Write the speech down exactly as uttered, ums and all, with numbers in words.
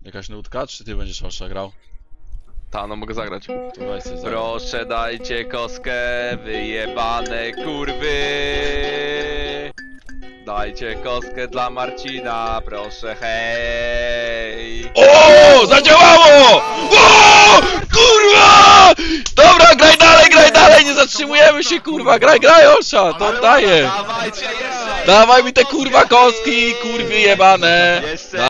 Jakaś nutka, czy ty będziesz Olsza grał? Ta, no mogę zagrać. To weź sobie zagraj. Proszę dajcie kostkę, wyjebane kurwy. Dajcie kostkę dla Marcina, proszę, hej. O, zadziałało! O, kurwa! Dobra, graj dalej, graj dalej, nie zatrzymujemy się, kurwa, graj, graj, Olsza, to oddaję. Dawajcie jeszcze! Dawaj mi te kurwa kostki, kurwy jebane. Jeszcze